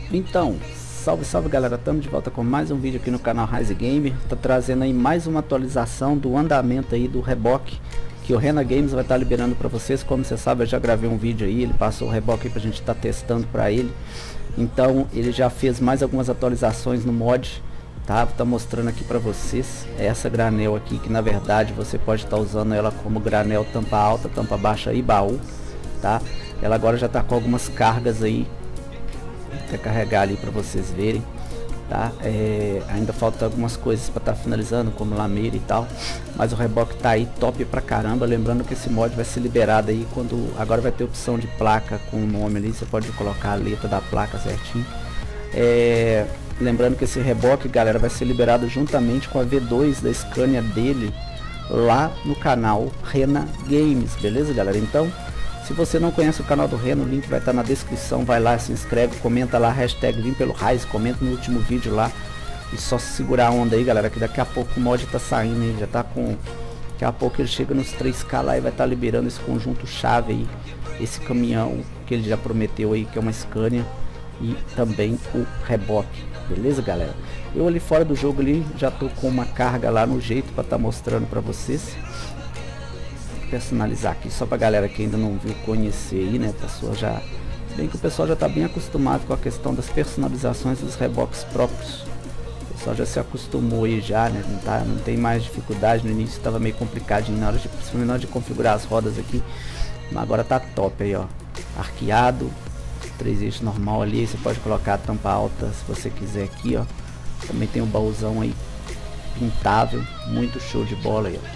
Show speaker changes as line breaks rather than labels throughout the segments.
Então, salve galera, estamos de volta com mais um vídeo aqui no canal Rise Gamer. Tá trazendo aí mais uma atualização do andamento aí do reboque que o Rena Games vai estar liberando para vocês. Como você sabe, eu já gravei um vídeo aí, ele passou o reboque aí pra gente estar testando para ele. Então ele já fez mais algumas atualizações no mod, tá? Tá mostrando aqui para vocês essa granel aqui, que na verdade você pode estar usando ela como granel tampa alta, tampa baixa e baú, tá? Ela agora já tá com algumas cargas aí. Vou carregar ali para vocês verem, tá? Ainda falta algumas coisas para estar finalizando, como lameira e tal, mas o reboque tá aí top pra caramba. Lembrando que esse mod vai ser liberado aí quando agora vai ter opção de placa com o nome ali, você pode colocar a letra da placa certinho. Lembrando que esse reboque, galera, vai ser liberado juntamente com a V2 da Scania dele lá no canal Rena Games, beleza, galera? Então, se você não conhece o canal do Reno, o link vai estar na descrição, vai lá, se inscreve, comenta lá, hashtag vim pelo Rise, comenta no último vídeo lá. E só segurar a onda aí, galera, que daqui a pouco o mod tá saindo aí, já tá com... Daqui a pouco ele chega nos 3K lá e vai estar liberando esse conjunto chave aí, esse caminhão que ele já prometeu aí, que é uma Scania, e também o reboque, beleza, galera? Eu ali fora do jogo ali, já tô com uma carga lá no jeito para estar mostrando para vocês. Personalizar aqui só pra galera que ainda não viu, conhecer aí, né? Pessoa já, bem que o pessoal já tá bem acostumado com a questão das personalizações dos reboques próprios. O pessoal já se acostumou aí já, né? Não tem mais dificuldade. No início estava meio complicadinho na hora de, principalmente na hora de configurar as rodas aqui, mas agora tá top aí, ó. Arqueado, 3 eixos normal ali, você pode colocar a tampa alta se você quiser aqui, ó. Também tem um baúzão aí pintável, muito show de bola aí, ó.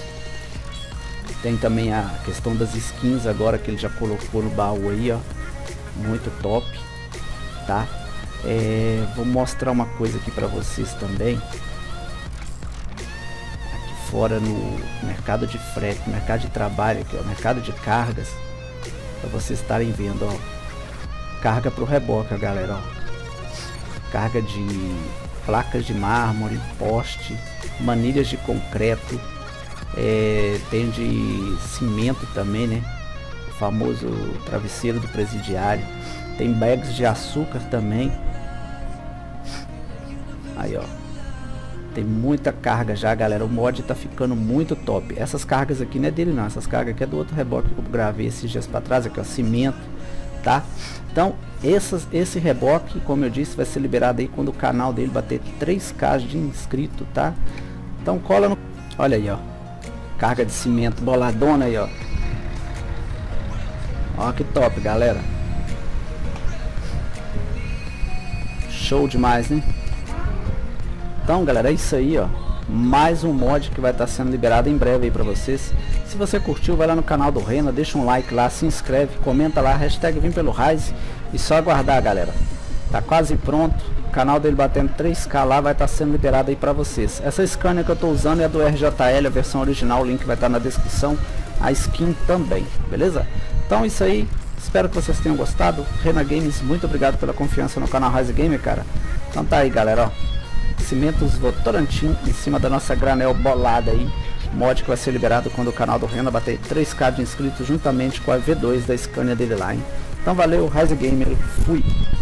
Tem também a questão das skins agora que ele já colocou no baú aí, ó. Muito top, tá? Vou mostrar uma coisa aqui pra vocês também. Aqui fora no mercado de frete, mercado de trabalho aqui, ó, mercado de cargas, pra vocês estarem vendo, ó. Carga pro reboque, galera, ó. Carga de placas de mármore, poste, manilhas de concreto. Tem de cimento também, né? O famoso travesseiro do presidiário. Tem bags de açúcar também. Aí, ó. Tem muita carga já, galera. O mod tá ficando muito top. Essas cargas aqui não é dele não. Essas cargas aqui é do outro reboque que eu gravei esses dias pra trás. Aqui, ó, cimento, tá? Então, esse reboque, como eu disse, vai ser liberado aí quando o canal dele bater 3K de inscrito, tá? Então cola no... Olha aí, ó. Carga de cimento boladona aí, ó. Ó que top, galera. Show demais, né? Então, galera, é isso aí, ó. Mais um mod que vai estar sendo liberado em breve aí pra vocês. Se você curtiu, vai lá no canal do Rena, deixa um like lá, se inscreve, comenta lá, hashtag vim pelo Rise. E só aguardar, galera. Tá quase pronto. O canal dele batendo 3K lá vai estar sendo liberado aí pra vocês. Essa Scania que eu tô usando é a do RJL, a versão original, o link vai estar na descrição. A skin também, beleza? Então é isso aí, espero que vocês tenham gostado. Rena Games, muito obrigado pela confiança no canal Rise Gamer, cara. Então tá aí, galera, ó. Cimentos Votorantim em cima da nossa granel bolada aí. Mod que vai ser liberado quando o canal do Rena bater 3K de inscritos juntamente com a V2 da Scania dele lá, hein? Então valeu, Rise Gamer, fui!